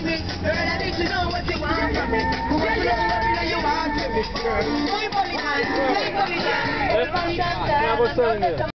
want me. Girl, I need to know what you want from me. Who are you that you want from me, girl? Play for me, man. Play for me, man. Yeah, what's that in there?